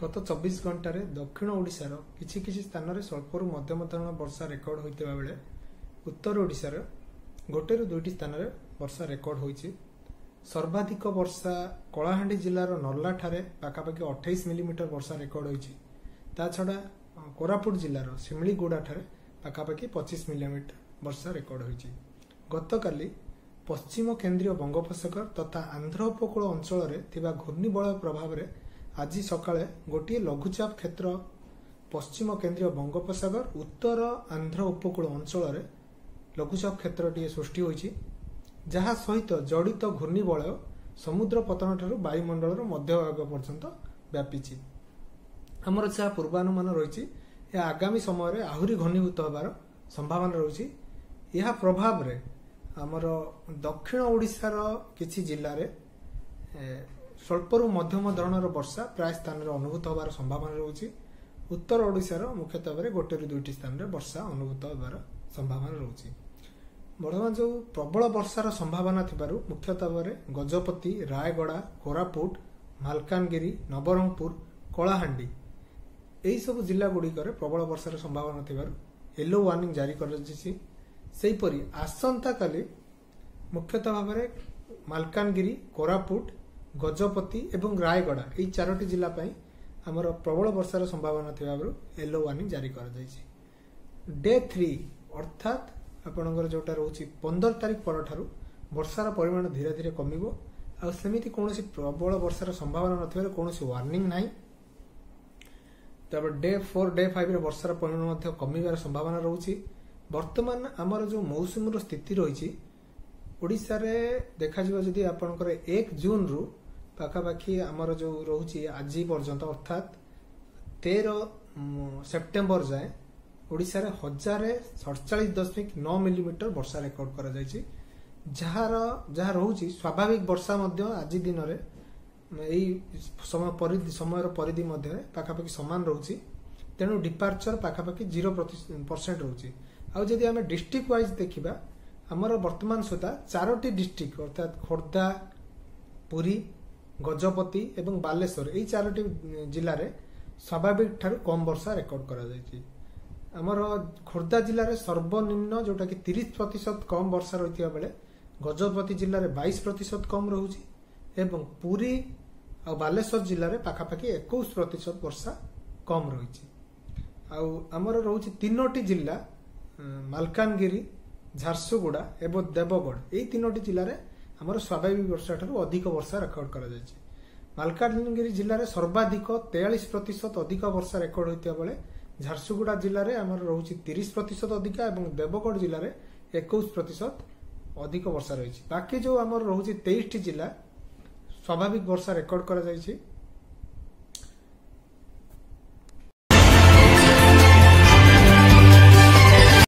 गत 24 घंटे दक्षिण ओडिशार किछि किछि स्थान में स्वल्परू मध्यम धरण वर्षा रेकर्ड होता बेले उत्तर ओडिशार गोटे रु दुईटी स्थान में वर्षा रेकर्ड होइछि। सर्वाधिक वर्षा कलाहांडी जिलार नर्ला ठारे पाखापाखि 28 मिलीमीटर वर्षा रेकर्ड होइछि। ता छड़ा कोरापुट जिलार सिमलीगुड़ा ठारे पाखापाखि 25 मिलीमीटर वर्षा रेकर्ड होइछि। गतकाली पश्चिम केन्द्रीय बंगोपसागर तथा आंध्र उपकूल अंचल थिबा घूर्णिबलय प्रभाव में आज सकाळे गोटे लघुचाप क्षेत्र पश्चिम केन्द्रीय बंगोपसागर उत्तर आंध्र उपकूल अंचल लघुचाप क्षेत्र सृष्टि होइछि, जहा सहित जड़ित घूर्णिबलय समुद्र पतन ठारू वायुमंडल मध्य भाग पर्यंत व्यापीछि। आमर जहाँ पूर्वानुमान रही आगामी समय आहरी घनीभूत होबार संभावना रही। यह प्रभाव रे आमर दक्षिण ओडिशार किछि जिल्ला रे स्वल्परू मध्यम धरणर वर्षा प्राय स्थान में अनुभूत होबार संभावना रही। उत्तर ओडिशार मुख्यतः भाव गोटे रु दुईटी स्थान में वर्षा अनुभूत होबार संभावना रही। वर्तमान जो प्रबल वर्षार संभावना थिबारु मुख्यतः भाव गजपति, रायगड़ा, कोरापुट, मालकानगिरी, नवरंगपुर, कलाहांडी एही सब जिला गुड़िकर प्रबल वर्षार संभावना थिबारु येलो वार्निंग जारी कराଯାଇଛି। सेहीपरि आसंता काली मुख्यतः भाव मालकानगिरी, कोरापुट, गजपति एवं रायगड़ा एही चारोटी जिला पई हमर प्रबल वर्षार संभावना थिबारु येलो वार्निंग जारी कराଯାଇଛି। डे 3 अर्थात आपणकर जोटा रोची 15 तारिख पर ठारू वर्षार परिमाण धीरे धीरे कमिबो आ सेमिति कोनोसी प्रबल वर्षार संभावना नथिबार कोनोसी वार्निंग नाही। तब डे 4 डे 5 रे वर्षार परिमाण मध्ये कमिबार संभावना रहुची। वर्तमान आमर जो मौसुमी स्थिति रही ओडिशा रे देखा जिवो जदि आपणकर 1 जून रु पाखापाखि आमर जो रहुची आज पर्यंत अर्थात 13 सेप्टेम्बर जाए ओडिशा रे 1047.9 मिलीमीटर वर्षा रेकर्ड करा जायछि, जहा रहुची स्वाभाविक वर्षा मध्य आज दिन रे एई समय परिधि मध्य पाखापाखि समान रहुची। तेणु डिपार्चर पाखापाखि 0% रहुची। आ जदि आमे डिस्ट्रिक्ट वाइज देखिबा हमर वर्तमान सुधा 4टी डिस्ट्रिक्ट अर्थात खोर्धा, पुरी, गजपति एवं बालेश्वर एई 4टी जिल्ला रे स्वाभाविक ठारू कम वर्षा रेकर्ड करा जायछि। आमर खोर्धा जिले में सर्वनिम्न जोटा कि 30% कम वर्षा रही बेले गजपति जिले में 22% कम रोचे एवं पुरी और बालेश्वर जिले में पाखापाखि 21% वर्षा कम रही। आमर रोचे 3टी जिला मालकानगिरी, झारसुगुड़ा एवं देवगढ़ यही 3टी जिले में आमर स्वाभाविक वर्षा ठारू अधिक वर्षा रेकर्ड करा जायछि। मालकानगिरी जिले में सर्वाधिक 43% अधिक वर्षा रेकर्ड होता बेले झारसुगुड़ा जिले में आमर रोचे 30% अधिक एवं देवगढ़ जिले में 21% अधिक वर्षा रही। बाकी जो आमर रोचे 23टी जिला स्वाभाविक वर्षा रेकर्ड करा जायछि।